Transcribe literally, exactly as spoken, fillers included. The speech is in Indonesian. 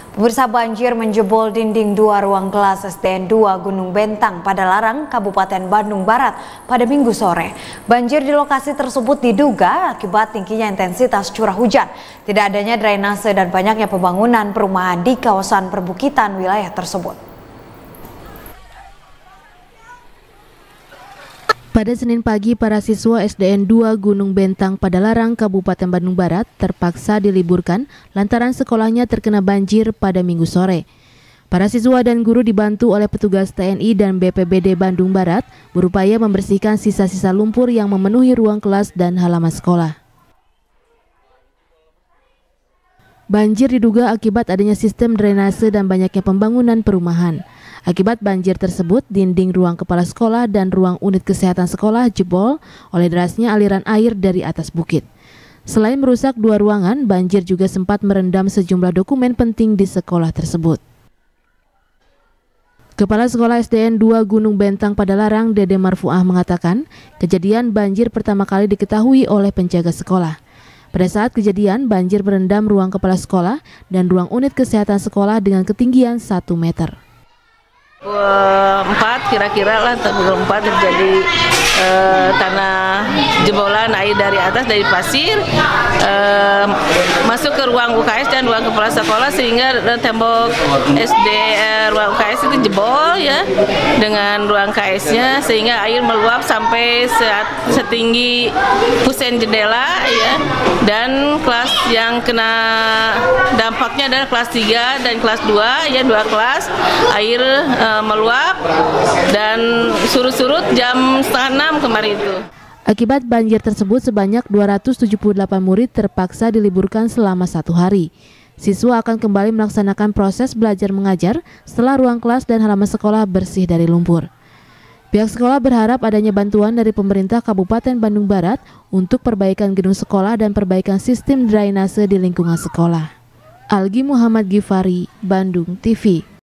Pemirsa, banjir menjebol dinding dua ruang kelas S D N dua Gunung Bentang Padalarang, Kabupaten Bandung Barat pada Minggu sore. Banjir di lokasi tersebut diduga akibat tingginya intensitas curah hujan, tidak adanya drainase dan banyaknya pembangunan perumahan di kawasan perbukitan wilayah tersebut. Pada Senin pagi, para siswa S D N dua Gunung Bentang Padalarang, Kabupaten Bandung Barat terpaksa diliburkan lantaran sekolahnya terkena banjir pada Minggu sore. Para siswa dan guru dibantu oleh petugas T N I dan B P B D Bandung Barat berupaya membersihkan sisa-sisa lumpur yang memenuhi ruang kelas dan halaman sekolah. Banjir diduga akibat adanya sistem drainase dan banyaknya pembangunan perumahan. Akibat banjir tersebut, dinding ruang kepala sekolah dan ruang unit kesehatan sekolah jebol oleh derasnya aliran air dari atas bukit. Selain merusak dua ruangan, banjir juga sempat merendam sejumlah dokumen penting di sekolah tersebut. Kepala Sekolah S D N dua Gunung Bentang Padalarang, Dede Marfuah, mengatakan kejadian banjir pertama kali diketahui oleh penjaga sekolah. Pada saat kejadian, banjir merendam ruang kepala sekolah dan ruang unit kesehatan sekolah dengan ketinggian satu meter. Empat kira-kira lah tahun empat terjadi eh, tanah jebolan air dari atas dari pasir eh, masuk ke ruang U K S dan ruang kepala sekolah sehingga tembok S D eh, ruang U K S itu jebol ya dengan ruang K S-nya sehingga air meluap sampai setinggi pusen jendela ya, dan kelas yang kena dampaknya adalah kelas tiga dan kelas dua ya, dua kelas air eh, meluap dan surut-surut jam setengah enam kemarin itu. Akibat banjir tersebut sebanyak dua ratus tujuh puluh delapan murid terpaksa diliburkan selama satu hari. Siswa akan kembali melaksanakan proses belajar mengajar setelah ruang kelas dan halaman sekolah bersih dari lumpur. Pihak sekolah berharap adanya bantuan dari pemerintah Kabupaten Bandung Barat untuk perbaikan gedung sekolah dan perbaikan sistem drainase di lingkungan sekolah. Algi Muhammad Gifari, Bandung T V.